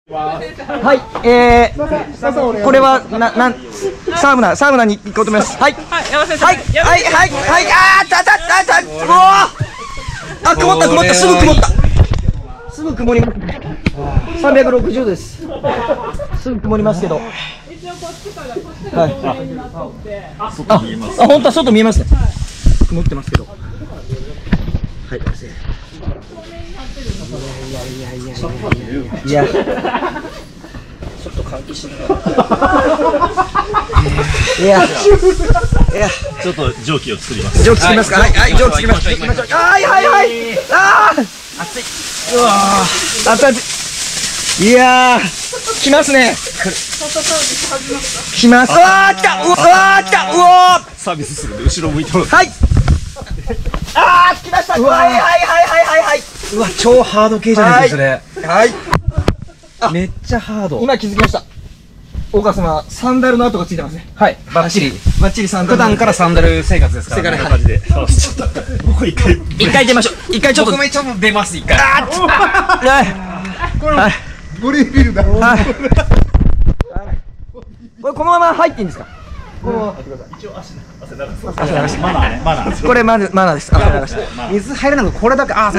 はい、これはサウナに行こうと思います。はい、はい、曇った、すぐ曇った。すぐ曇ります。360度です。すぐ曇りますけど。はい。本当は外見えますね。曇ってますけど。はい。いや。ちょっと換気しない。いや、 ちょっと蒸気を作ります。 蒸気作りますか。はい、蒸気作ります。はい。ああ、熱い。うわ熱い。いや来ますね。来ます。来た。うわサービスするんで後ろ向いてます。 はい。来ました。はい。 うわ、超ハード系じゃないですか、それ。 はい。 めっちゃハード。 今気づきました。大川様、サンダルの跡がついてますね。 はい、バッチリサンダル。 普段からサンダル生活ですからね。 感じで。ちょっと僕一回出ましょう。一回ちょっと。 僕もちょっと出ます、一回。 はい。 ボディビルだ。 はい。これこのまま入っていいんですか。 一応汗流す。マナー。 これマナーです。汗流して。 水入らなくこれだけ、 何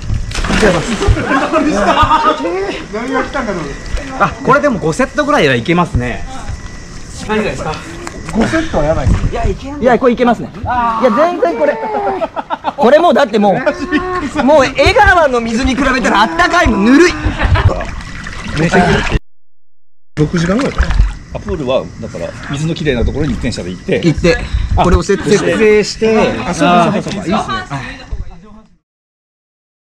が来たんだろう。 これでも5セットぐらいはいけますね。何がですか。 5セットはやばいです。 いや、これいけますね。いや、全然これもうだってもう江川の水に比べたらあったかいもん、ぬるい。 6時間ぐらいか。 プールはだから水のきれいなところに自転車で行って、 これを設定して。 そうか、いいですね。